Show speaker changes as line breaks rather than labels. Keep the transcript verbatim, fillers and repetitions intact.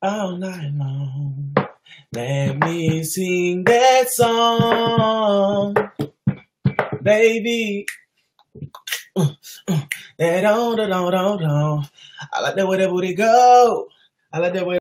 all night long. Let me sing that song, baby. Uh, uh, that on, that on, on, on. I like that way that booty go. I like that way.